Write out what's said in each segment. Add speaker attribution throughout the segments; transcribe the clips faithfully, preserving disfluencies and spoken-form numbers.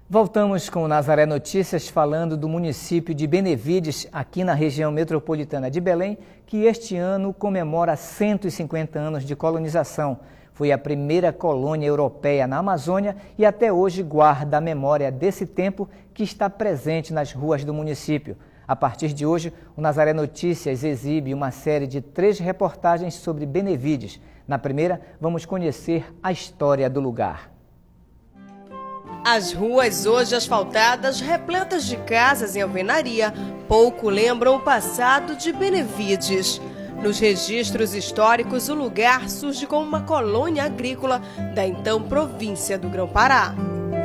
Speaker 1: Voltamos com o Nazaré Notícias falando do município de Benevides, aqui na região metropolitana de Belém, que este ano comemora cento e cinquenta anos de colonização. Foi a primeira colônia europeia na Amazônia e até hoje guarda a memória desse tempo que está presente nas ruas do município. A partir de hoje, o Nazaré Notícias exibe uma série de três reportagens sobre Benevides. Na primeira, vamos conhecer a história do lugar.
Speaker 2: As ruas hoje asfaltadas, repletas de casas em alvenaria, pouco lembram o passado de Benevides. Nos registros históricos, o lugar surge como uma colônia agrícola da então província do Grão-Pará.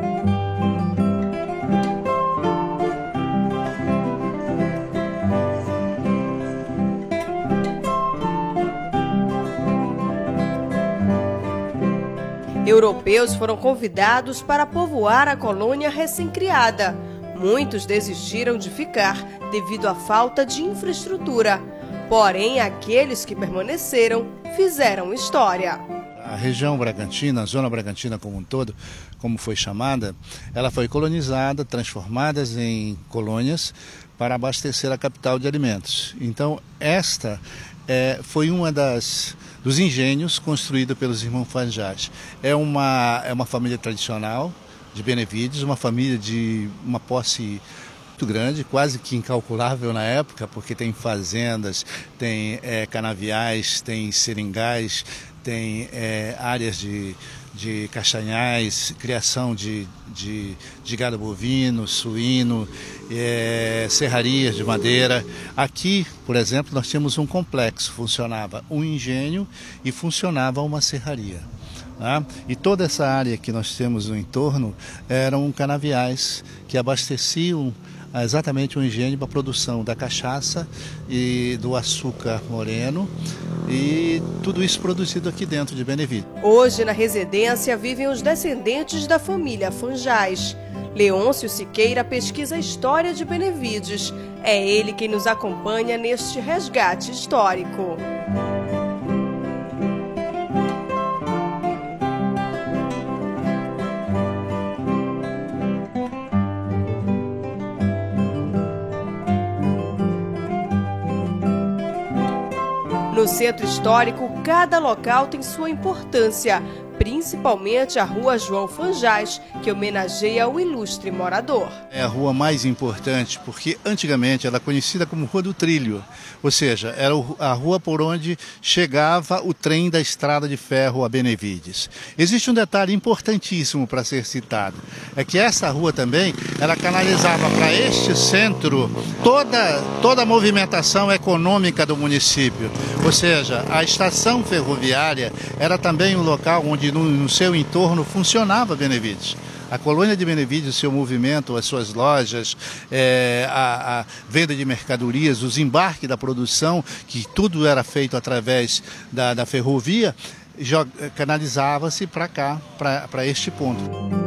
Speaker 2: Europeus foram convidados para povoar a colônia recém-criada. Muitos desistiram de ficar devido à falta de infraestrutura. Porém, aqueles que permaneceram fizeram história.
Speaker 3: A região Bragantina, a zona Bragantina como um todo, como foi chamada, ela foi colonizada, transformada em colônias para abastecer a capital de alimentos. Então, esta é, foi uma das... dos engenhos construídos pelos irmãos Fanjás. É uma, é uma família tradicional de Benevides, uma família de uma posse muito grande, quase que incalculável na época, porque tem fazendas, tem é, canaviais, tem seringais, tem é, áreas de, de castanhais, criação de, de, de gado bovino, suíno, é, serrarias de madeira. Aqui, por exemplo, nós tínhamos um complexo, funcionava um engenho e funcionava uma serraria. Tá? E toda essa área que nós temos no entorno eram canaviais que abasteciam exatamente o engenho para a produção da cachaça e do açúcar moreno, e tudo isso produzido aqui dentro de Benevides.
Speaker 2: Hoje na residência vivem os descendentes da família Fanjás. Leôncio Siqueira pesquisa a história de Benevides. É ele quem nos acompanha neste resgate histórico. No centro histórico, cada local tem sua importância, principalmente a Rua João Fanjás, que homenageia o ilustre morador.
Speaker 3: É a rua mais importante porque antigamente era conhecida como Rua do Trilho, ou seja, era a rua por onde chegava o trem da estrada de ferro a Benevides. Existe um detalhe importantíssimo para ser citado, é que essa rua também, ela canalizava para este centro toda, toda a movimentação econômica do município, ou seja, a estação ferroviária era também um local onde no, no seu entorno funcionava Benevides. A colônia de Benevides, o seu movimento, as suas lojas, é, a, a venda de mercadorias, os embarques da produção, que tudo era feito através da, da ferrovia, canalizava-se para cá, para este ponto.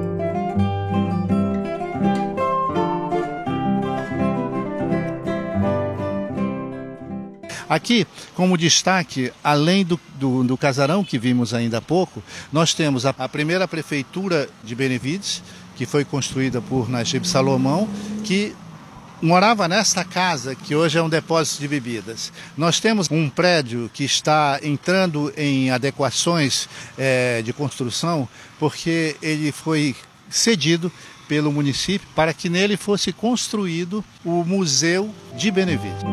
Speaker 3: Aqui, como destaque, além do, do, do casarão que vimos ainda há pouco, nós temos a, a primeira prefeitura de Benevides, que foi construída por Najib Salomão, que morava nesta casa, que hoje é um depósito de bebidas. Nós temos um prédio que está entrando em adequações é, de construção, porque ele foi cedido pelo município para que nele fosse construído o Museu de Benevides.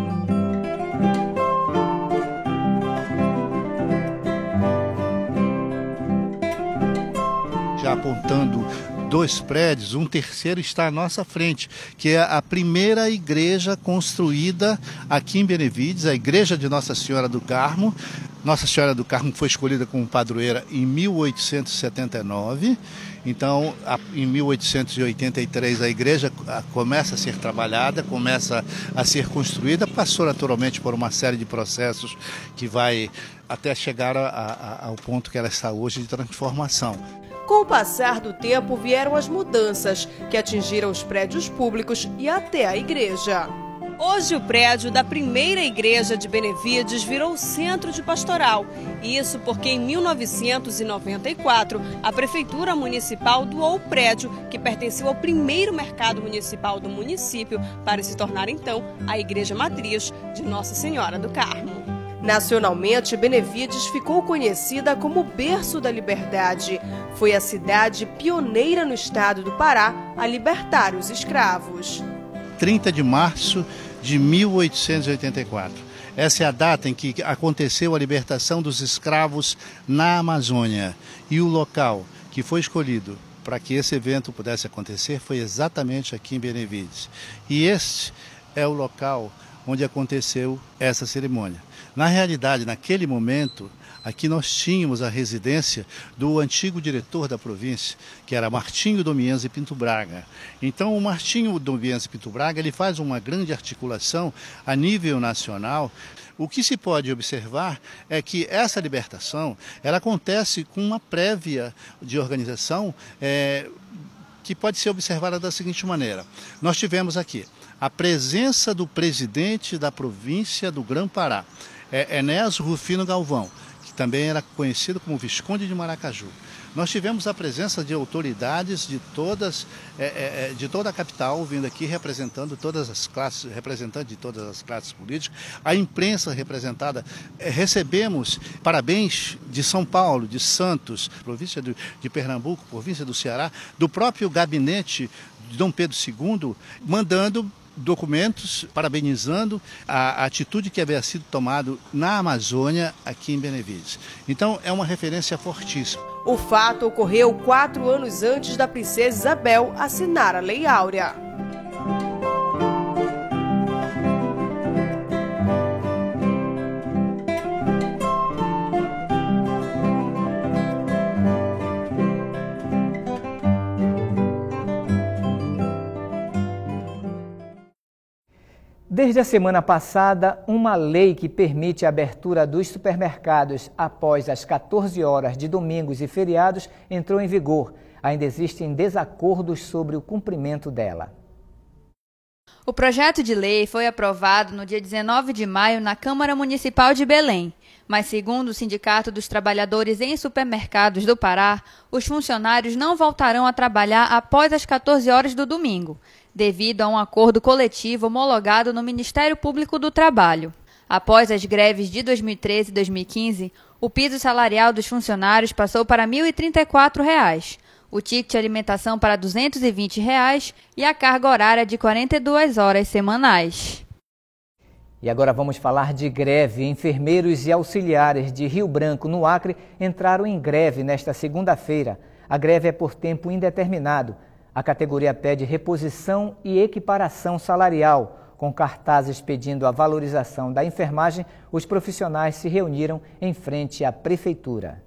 Speaker 3: Já apontando dois prédios, um terceiro está à nossa frente, que é a primeira igreja construída aqui em Benevides, a igreja de Nossa Senhora do Carmo. Nossa Senhora do Carmo foi escolhida como padroeira em mil oitocentos e setenta e nove, então em mil oitocentos e oitenta e três a igreja começa a ser trabalhada, começa a ser construída, passou naturalmente por uma série de processos que vai até chegar a, a, ao ponto que ela está hoje de transformação.
Speaker 2: Com o passar do tempo vieram as mudanças que atingiram os prédios públicos e até a igreja. Hoje o prédio da primeira igreja de Benevides virou centro de pastoral. Isso porque em mil novecentos e noventa e quatro a Prefeitura Municipal doou o prédio que pertenceu ao primeiro mercado municipal do município para se tornar então a igreja matriz de Nossa Senhora do Carmo. Nacionalmente, Benevides ficou conhecida como o berço da liberdade. Foi a cidade pioneira no estado do Pará a libertar os escravos.
Speaker 3: trinta de março de mil oitocentos e oitenta e quatro. Essa é a data em que aconteceu a libertação dos escravos na Amazônia. E o local que foi escolhido para que esse evento pudesse acontecer foi exatamente aqui em Benevides. E este é o local onde aconteceu essa cerimônia. Na realidade, naquele momento, aqui nós tínhamos a residência do antigo diretor da província, que era Martinho Domiense Pinto Braga. Então, o Martinho Domiense Pinto Braga ele faz uma grande articulação a nível nacional. O que se pode observar é que essa libertação ela acontece com uma prévia de organização é, que pode ser observada da seguinte maneira. Nós tivemos aqui a presença do presidente da província do Grã-Pará, é, Enéas Rufino Galvão, que também era conhecido como Visconde de Maracaju. Nós tivemos a presença de autoridades de todas, é, é, de toda a capital, vindo aqui representando todas as classes, representante de todas as classes políticas, a imprensa representada. É, recebemos parabéns de São Paulo, de Santos, província de, de Pernambuco, província do Ceará, do próprio gabinete de Dom Pedro segundo, mandando documentos parabenizando a atitude que havia sido tomada na Amazônia, aqui em Benevides. Então, é uma referência fortíssima.
Speaker 2: O fato ocorreu quatro anos antes da princesa Isabel assinar a Lei Áurea.
Speaker 1: Desde a semana passada, uma lei que permite a abertura dos supermercados após as quatorze horas de domingos e feriados entrou em vigor. Ainda existem desacordos sobre o cumprimento dela.
Speaker 4: O projeto de lei foi aprovado no dia dezenove de maio na Câmara Municipal de Belém. Mas, segundo o Sindicato dos Trabalhadores em Supermercados do Pará, os funcionários não voltarão a trabalhar após as quatorze horas do domingo, devido a um acordo coletivo homologado no Ministério Público do Trabalho. Após as greves de dois mil e treze e dois mil e quinze, o piso salarial dos funcionários passou para mil e trinta e quatro reais, o ticket de alimentação para duzentos e vinte reais e a carga horária de quarenta e duas horas semanais.
Speaker 1: E agora vamos falar de greve. Enfermeiros e auxiliares de Rio Branco, no Acre, entraram em greve nesta segunda-feira. A greve é por tempo indeterminado. A categoria pede reposição e equiparação salarial. Com cartazes pedindo a valorização da enfermagem, os profissionais se reuniram em frente à prefeitura.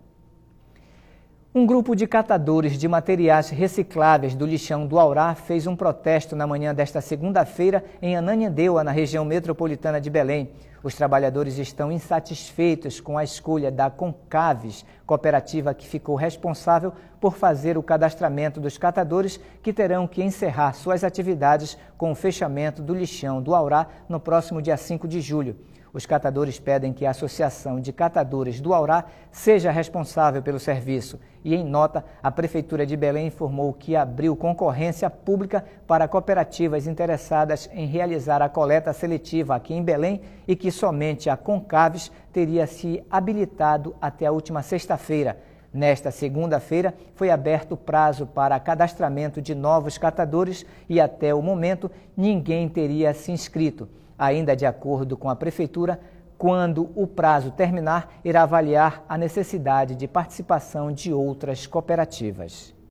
Speaker 1: Um grupo de catadores de materiais recicláveis do lixão do Aurá fez um protesto na manhã desta segunda-feira em Ananindeua, na região metropolitana de Belém. Os trabalhadores estão insatisfeitos com a escolha da Concaves, cooperativa que ficou responsável por fazer o cadastramento dos catadores, que terão que encerrar suas atividades com o fechamento do lixão do Aurá no próximo dia cinco de julho. Os catadores pedem que a Associação de Catadores do Aurá seja responsável pelo serviço e, em nota, a Prefeitura de Belém informou que abriu concorrência pública para cooperativas interessadas em realizar a coleta seletiva aqui em Belém e que somente a Concaves teria se habilitado até a última sexta-feira. Nesta segunda-feira, foi aberto o prazo para cadastramento de novos catadores e, até o momento, ninguém teria se inscrito. Ainda de acordo com a Prefeitura, quando o prazo terminar, irá avaliar a necessidade de participação de outras cooperativas.